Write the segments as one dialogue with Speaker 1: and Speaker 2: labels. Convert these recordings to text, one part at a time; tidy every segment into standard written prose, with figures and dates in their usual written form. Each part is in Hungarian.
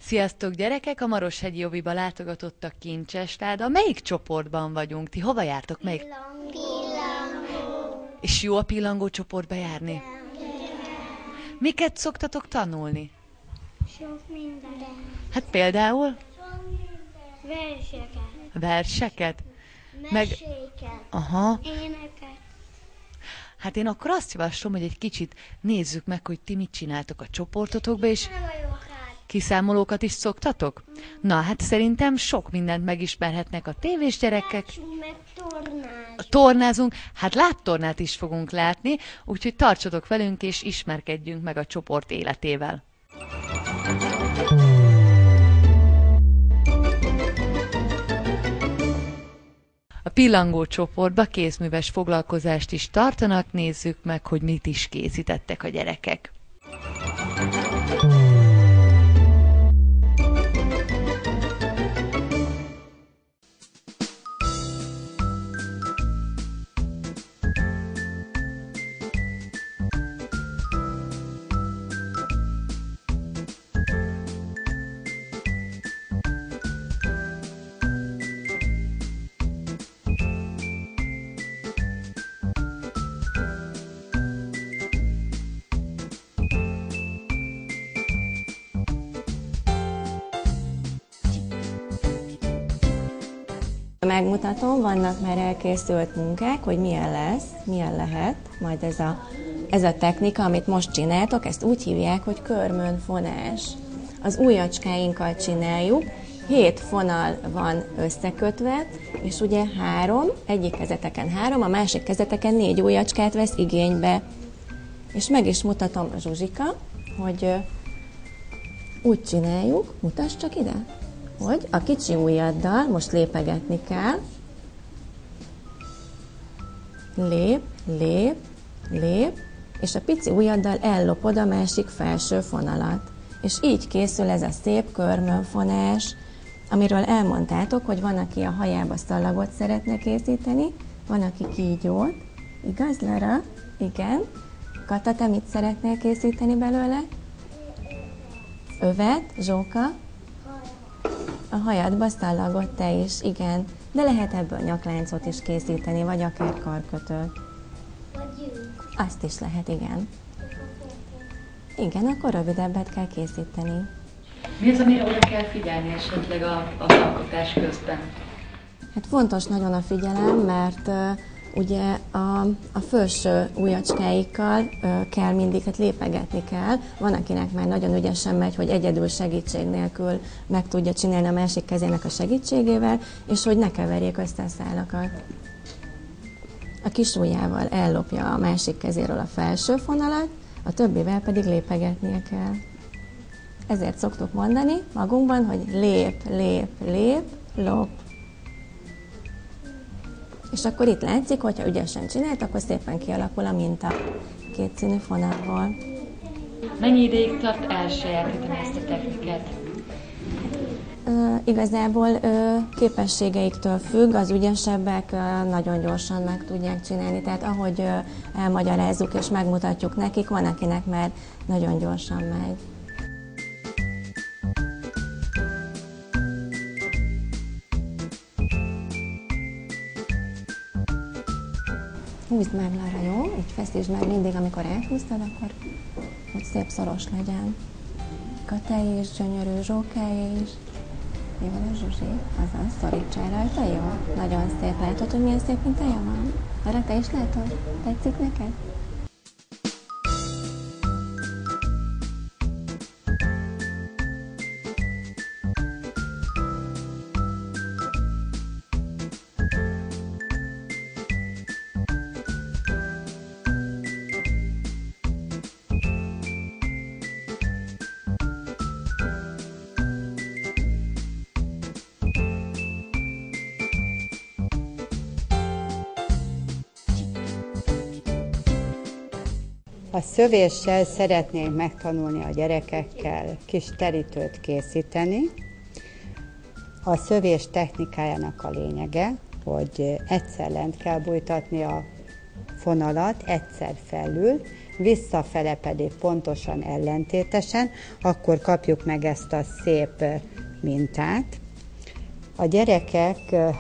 Speaker 1: Sziasztok gyerekek! A Maroshegyi Jobiba látogatottak Kincses Láda. Melyik csoportban vagyunk? Ti hova jártok? Melyik?
Speaker 2: Pillangó.
Speaker 1: És jó a pillangó csoportba járni? Miket szoktatok tanulni?
Speaker 2: Sok minden.
Speaker 1: Hát például?
Speaker 2: Verseket.
Speaker 1: Verseket?
Speaker 2: Meséket.
Speaker 1: Aha.
Speaker 2: Éneket.
Speaker 1: Hát én akkor azt javaslom, hogy egy kicsit nézzük meg, hogy ti mit csináltok a csoportotokba, és kiszámolókat is szoktatok? Na, hát szerintem sok mindent megismerhetnek a tévés gyerekek.
Speaker 2: Meg tornázunk.
Speaker 1: Tornázunk, hát lábtornát is fogunk látni, úgyhogy tartsatok velünk és ismerkedjünk meg a csoport életével. A pillangó csoportba kézműves foglalkozást is tartanak, nézzük meg, hogy mit is készítettek a gyerekek.
Speaker 3: Megmutatom, vannak már elkészült munkák, hogy milyen lesz, milyen lehet majd ez a technika, amit most csináltok, ezt úgy hívják, hogy körmönfonás. Az ujjacskáinkkal csináljuk, 7 fonal van összekötve, és ugye 3, egyik kezeteken 3, a másik kezeteken 4 ujjacskát vesz igénybe. És meg is mutatom, Zsuzsika, hogy úgy csináljuk, mutasd csak ide, hogy a kicsi ujjaddal most lépegetni kell. Lép, lép, lép, és a pici ujjaddal ellopod a másik felső fonalat. És így készül ez a szép körmönfonás, amiről elmondtátok, hogy van, aki a hajába szallagot szeretne készíteni, van, aki kígyót. Igaz, Lara? Igen. Kata, te mit szeretnél készíteni belőle? Övet, Zsóka? A hajadba szallagot te is, igen. De lehet ebből nyakláncot is készíteni, vagy akár karkötőt. Azt is lehet, igen. Igen, akkor rövidebbet kell készíteni.
Speaker 1: Mi az, amire oda kell figyelni esetleg az alkotás közben?
Speaker 3: Hát fontos nagyon a figyelem, mert ugye a felső ujjacskáikkal kell mindig, hát lépegetni kell. Van, akinek már nagyon ügyesen megy, hogy egyedül segítség nélkül meg tudja csinálni a másik kezének a segítségével, és hogy ne keverjék össze a szálakat. A kis ujjával ellopja a másik kezéről a felső fonalat, a többivel pedig lépegetnie kell. Ezért szoktuk mondani magunkban, hogy lép, lép, lép, lop. És akkor itt látszik, hogyha ügyesen csinált, akkor szépen kialakul a minta kétszínű fonalból.
Speaker 1: Mennyi ideig tart elsajátítani ezt a technikát?
Speaker 3: Igazából képességeiktől függ, az ügyesebbek nagyon gyorsan meg tudják csinálni, tehát ahogy elmagyarázzuk és megmutatjuk nekik, van, akinek már nagyon gyorsan megy. Húzd meg, Lara, jó? Így feszítsd meg mindig, amikor elhúztad, akkor hogy szép szoros legyen. Katáé is gyönyörű, Zsókáé is. Jó van a Zsuzsi? Azaz, szorítsál rajta, jó? Nagyon szép. Látod, hogy milyen szép mintája van? Lara, te is látod? Tetszik neked?
Speaker 4: A szövéssel szeretnénk megtanulni a gyerekekkel kis terítőt készíteni. A szövés technikájának a lényege, hogy egyszer lent kell bújtatni a fonalat, egyszer felül, visszafele pedig pontosan ellentétesen, akkor kapjuk meg ezt a szép mintát. A gyerekek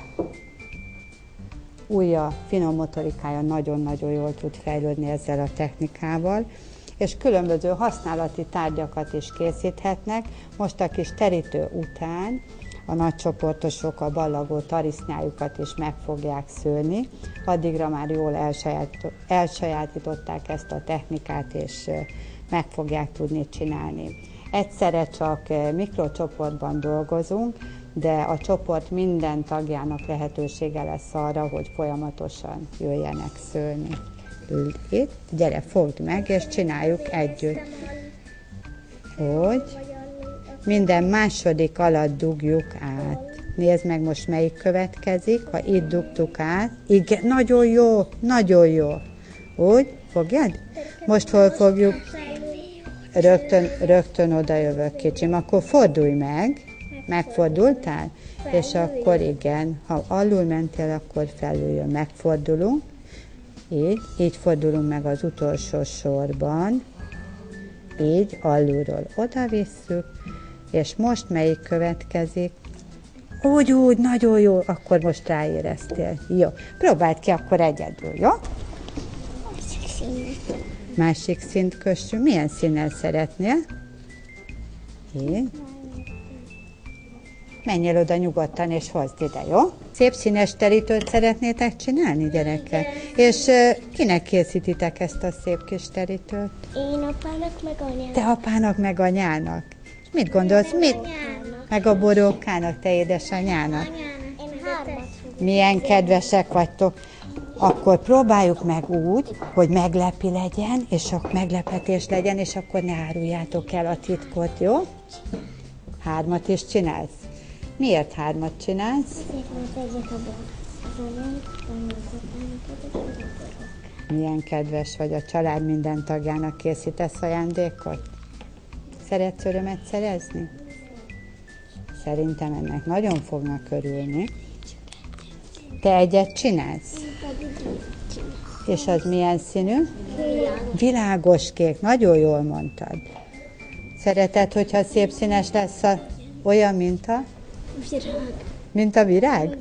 Speaker 4: ujja, finom motorikája nagyon-nagyon jól tud fejlődni ezzel a technikával, és különböző használati tárgyakat is készíthetnek. Most a kis terítő után a nagycsoportosok a ballagó tarisznyájukat is meg fogják szőni, addigra már jól elsajátították ezt a technikát, és meg fogják tudni csinálni. Egyszerre csak mikrocsoportban dolgozunk, de a csoport minden tagjának lehetősége lesz arra, hogy folyamatosan jöjjenek szőni. Itt, gyere, fogd meg, és csináljuk együtt. Hogy minden második alatt dugjuk át. Nézd meg most, melyik következik, ha itt dugtuk át. Igen, nagyon jó, nagyon jó. Úgy, fogjad? Most hol fogjuk? Rögtön oda jövök, kicsim. Akkor fordulj meg. Megfordultál? És akkor igen, ha alul mentél, akkor felüljön. Megfordulunk. Így fordulunk meg az utolsó sorban. Így alulról oda visszük. És most melyik következik? Úgy, nagyon jó, akkor most ráéreztél. Jó, próbáld ki akkor egyedül, jó? Másik színt kössünk. Milyen színnel szeretnél? Így. Menjél oda nyugodtan, és hozd ide, jó? Szép színes terítőt szeretnétek csinálni, gyerekek? És kinek készítitek ezt a szép kis terítőt?
Speaker 2: Én apának, meg anyának.
Speaker 4: Te apának, meg anyának. Mit gondolsz? Mit? Meg a borókának, te édesanyának.
Speaker 2: Én 3-at.
Speaker 4: Milyen kedvesek vagytok. Akkor próbáljuk meg úgy, hogy meglepi legyen, és a meglepetés legyen, és akkor ne áruljátok el a titkot, jó? 3 is csinálsz? Miért 3 csinálsz? Milyen kedves vagy, a család minden tagjának készítesz ajándékot? Szeretsz örömet szerezni? Szerintem ennek nagyon fognak örülni. Te egyet csinálsz? És az milyen színű? Világos kék, nagyon jól mondtad. Szereted, hogyha szép színes lesz olyan minta?
Speaker 2: Virág.
Speaker 4: Mint a virág?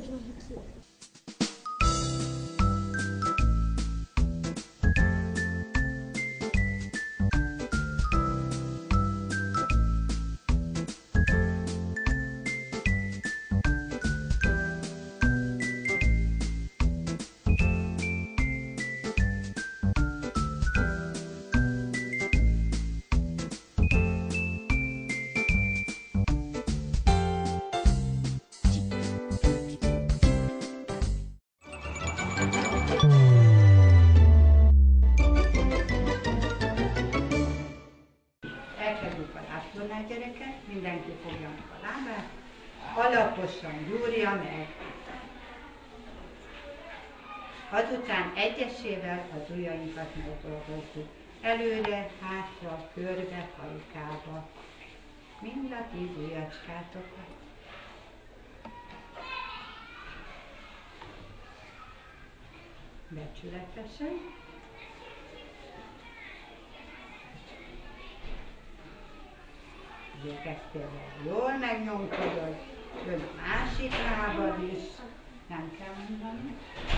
Speaker 4: Elkezdjük a lábtornát, gyerekek, mindenki fogja meg a lábát, alaposan gyúrja meg. Azután egyesével az ujjainkat megdolgozzuk. Előre, hátra, körbe, hajkába. Mind a 10 ujjacskátokat. Becsületesen. Igyekeztél jól megnyomkodod, jön a másik lábad is, nem kell mondani.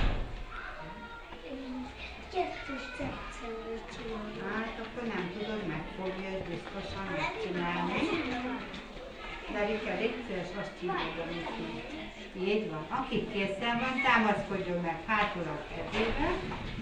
Speaker 4: Hát akkor nem tudod, meg fogja biztosan megcsinálni. De Rika, légy szíves, azt csinálod, amit így van. Aki készen van, támaszkodjon meg hátul a kezébe.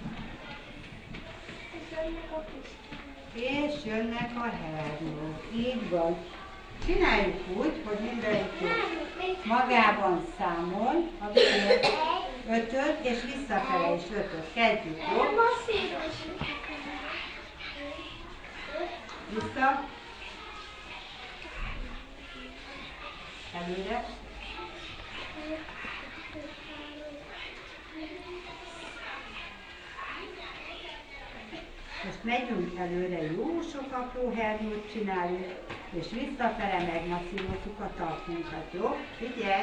Speaker 4: És jönnek a hernyók. Így van. Csináljuk úgy, hogy mindenki magában számol, a 5-öt, és visszafele is 5-öt. Kezdjük, jó? Vissza. Előre. Most megyünk előre, jó sok apró hernyót csinálunk, és visszafele megmasszírozzuk a talpunkat, jó? Figyelj!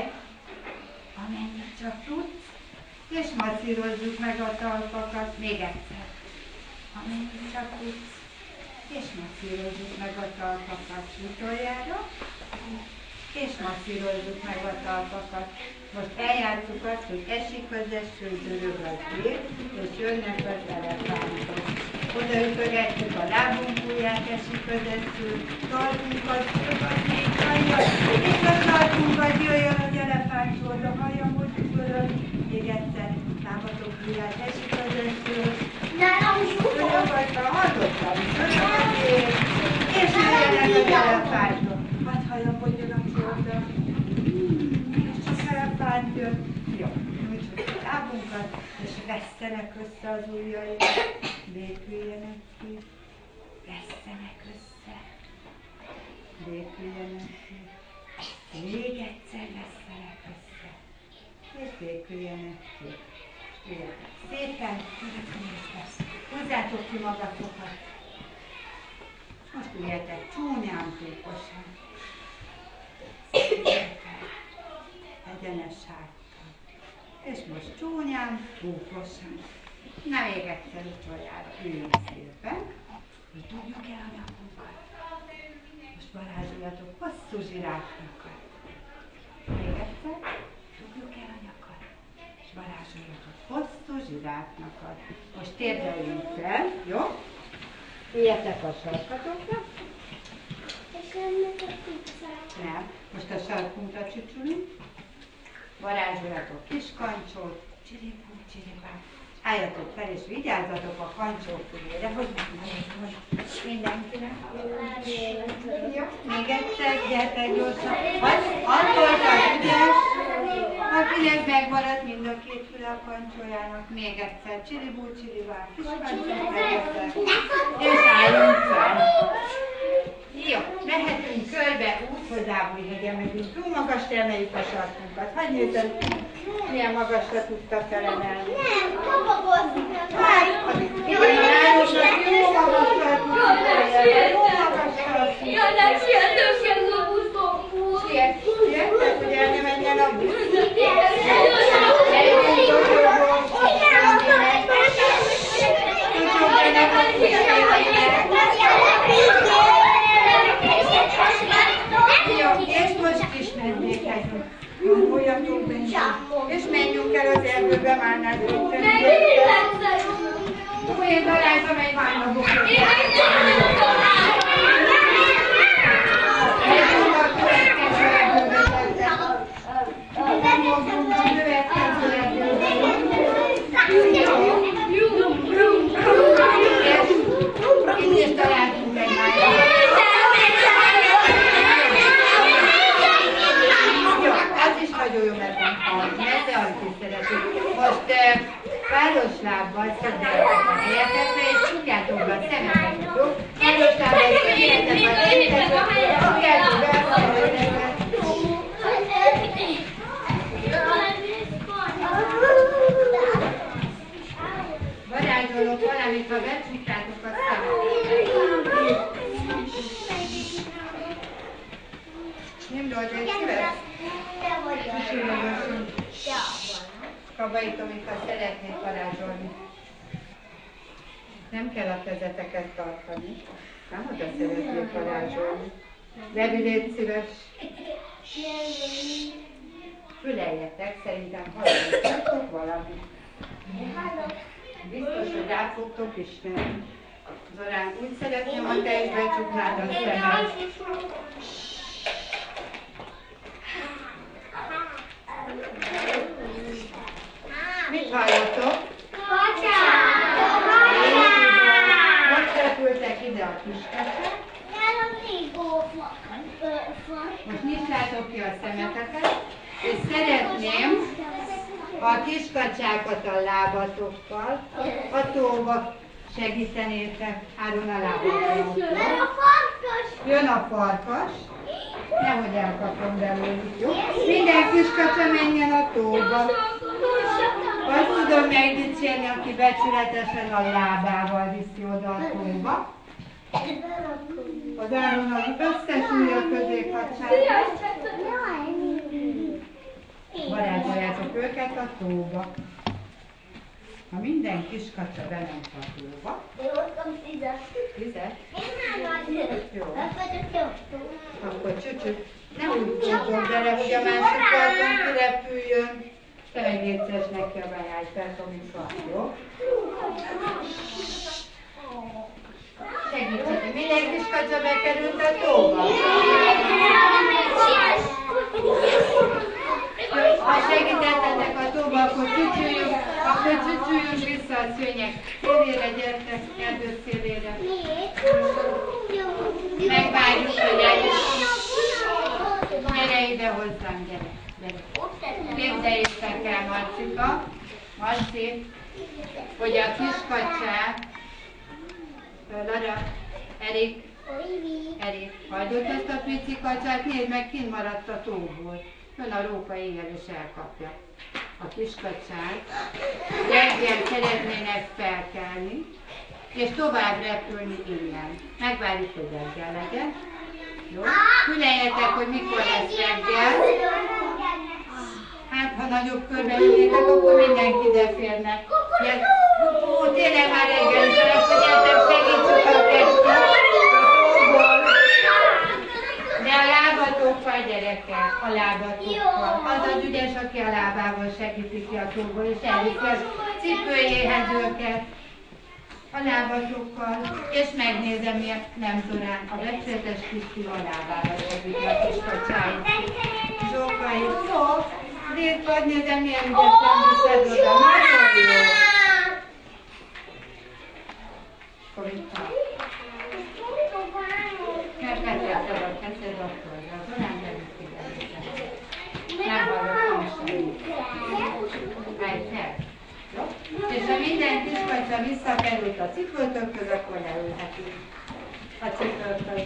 Speaker 4: Amennyit csak tudsz, és masszírozzuk meg a talpakat. Még egyszer. amennyit csak tudsz. És masszírozzuk meg a talpakat utoljára. És masszírozzuk meg a talpakat. Most eljátszuk azt, hogy esik az eső, dörög az ég, és jönnek az elefántok. Odaütögetjük a lábunk ujját, esik az eső, talpunkat, még hallja, és a talpunkat jöjjön az elefánthoz, a hajam, hogy fölöd, még egyszer lábatok ujját, esik az eső, dörög, hallottam, dörög az ég, és jöjjenek az elefántok. Hadd halljam, hogy jön a csorda. Jó, nyújtsuk a lábunkat, és vesszenek össze az ujjaink, béküljenek ki, vesszenek össze, béküljenek ki, még egyszer vesszenek össze, és béküljenek ki. Szépen, húzzátok ki magatokat, most üljetek csúnyán, tékosan, egyenes háttal. És most csúnyán, búkosan. Na még egyszer utoljára üljünk szépen, hogy tudjuk el a nyakunkat. Most varázsoljatok hosszú zsiráfnyakat. Még egyszer, tudjuk el a nyakat. És varázsoljatok hosszú zsiráfnyakat. Most térdeljünk fel, jó? Üljetek a sarkatokra. Nem, most a sarkunkra csücsülünk. Varázsoljatok kis kancsót, csiribú, csiribá. Álljatok fel és vigyázzatok a kancsó fülére, hogy mindenkinek. Jó, még egyszer, gyertek gyorsan. Attól az ügyes, akinek megmaradt mind a két füle a kancsójának, még egyszer, csiribú, csiribá, kis kancsót megvettek, és álljunk fel. Jó, mehetünk körbe, úgy, hogy lábújhegyen megyünk. Túl magasra emeljük a sarkunkat. Hadd nézzem, milyen magasra tudta felemelni.
Speaker 2: Nem, kapagozni.
Speaker 4: Igen, a lányosnak jó magasra tudta felemelni. Jó magasra tudta.
Speaker 2: Ja, nem sietem, sem a buszokból.
Speaker 4: Siettek, hogy el ne menjen a busz. És most is mennékezünk. Gondoljatok benne. És menjünk el az erdőbe, már nem tudtam. Én Balázs, amely várna bokor. Megyünk a következő erdőbe. Megyünk a következő erdőbe. És itt is találtunk egy máját. Nagyon jó, mert van hal, mert azt is szeretjük. Most páros lábbal szedjeljetek a helyetekre, és tudjátok be a szemeket, jó? Páros lábbal szedjeljetek a helyetekre, tudjátok be a szemeket. Varázsolok valamit, ha becsukjátok a szemeket. Nimrod, egy szíves? Kicsillogosan. Kabaitom, ha szeretnék varázsolni. Nem kell a kezeteket tartani. Nem oda szeretnék varázsolni. Levi, légy szíves. Füleljetek, szerintem hallottok valamit. Biztos, hogy rá fogtok ismerni. Zorán, úgy szeretném, ha te is becsuknád a szemed. Mit hallottok? Most repültek ide a kiskesek. Most nyissátok ki a szemeteket, és szeretném, ha a kiskacsákat a lábatokkal a tóba segítenétek. Áron a lábatokkal. Jön a farkas. Nehogy elkapom belőlük, jó? Minden kiskacsa menjen a tóba. Azt tudom megdicsérni, aki becsületesen a lábával viszi oda a tóba. Az Áron az összes ujja közé kacsálja. Varázsoljátok őket a tóba. Ha minden kiskacsa bement a tóba,
Speaker 2: Én hoztam 10-et.
Speaker 4: 10-et,
Speaker 2: Én már nagy.
Speaker 4: jó.
Speaker 2: Azt vagyok jó.
Speaker 4: Akkor csücsük, ne úgy fogom bele, hogy a másik parton kirepüljön. Te meg létszes neki a bejágy fel, Tomika, jó? Segítsetek, minden kiskacsa bekerült a tóba. Ha segítettetek a tóba, akkor csücsüljünk vissza a szőnyeg szélére, gyertek, erdő szélére. Megvárjuk, hogy eljön. Gyere ide hozzám, gyere. Képzeljétek el, Marci, hogy a kiskacsák, Lara, Erik, hagyott ezt a pici kacsát, nézd meg, kint maradt a tóból. Jön a róka éjjel és elkapja. A kiskacsák reggel szeretnének felkelni, és tovább repülni innen. Megvárjuk, hogy reggel legyen. Jó? Füleljetek, hogy mikor lesz reggel. Hát, ha nagyobb körben ülnétek, akkor mindenki ideférne. Ó, tényleg már reggel is, akkor gyertek, segítsük a kettőt. De a lábatokkal, gyerekek, a lábatokkal. Az az ügyes, aki a lábával segíti ki a tóból, és elviszi a cipőjéhez őket. A lábatokkal, és megnézem, miért nem Zorán. A becsetes Kriszti a lábával segíti a kiskacsáit. Zsókai, jó, nézd, vagy nézem, milyen ügyesen viszed oda. Nagyon jó. Komika. Megvetetted a kezed akkor, a Zorán nem hallottam semmit. Egyszer. És ha minden kiskacsa visszakerült a cipőtökhöz, akkor leülhetünk a cipőkhöz.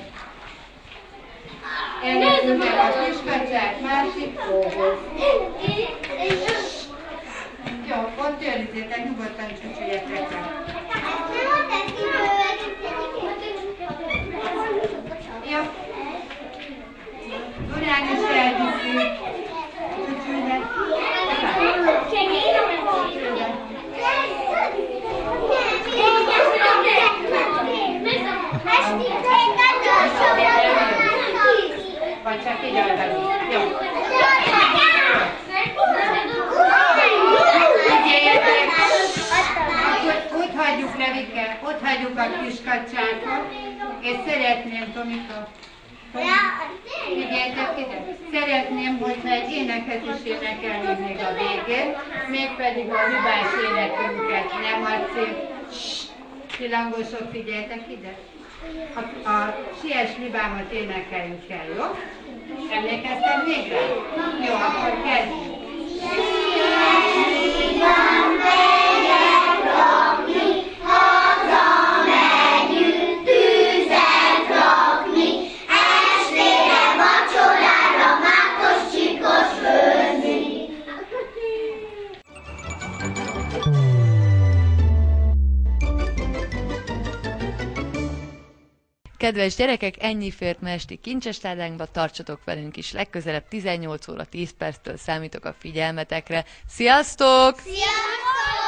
Speaker 4: Elnézzük el a kiskacsák másik tóhoz. Jó, ott őrizzétek, nyugodtan csücsüljetek el. Jó. Durán is elviszi. Csücsülnek. Vagy csak így alkalmi. Jó. Akkor ott hagyjuk, Levike, ott hagyjuk a kiskacsákat, és szeretném, Tomika, figyeljetek ide, szeretném, hogyha egy éneket is énekelnék még a végén, mégpedig a hibás énekünket, nem Marci? Csillangosok, figyeljetek ide! A Siess libámat énekeljük el, jó? Emlékeztem még rá? Jó, akkor kezdjük. Siess libám, megyek rakni, hazamegyünk tüzet rakni, estére vacsorára mákos csikos főzni.
Speaker 1: Kedves gyerekek, ennyi fért ma esti kincsesládánkba, tartsatok velünk is legközelebb 18 óra 10 perctől számítok a figyelmetekre. Sziasztok!
Speaker 2: Sziasztok!